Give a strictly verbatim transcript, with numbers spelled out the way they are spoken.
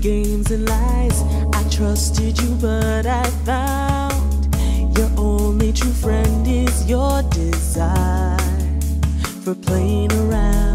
games and lies. I trusted you, but I found your only true friend is your desire for playing around.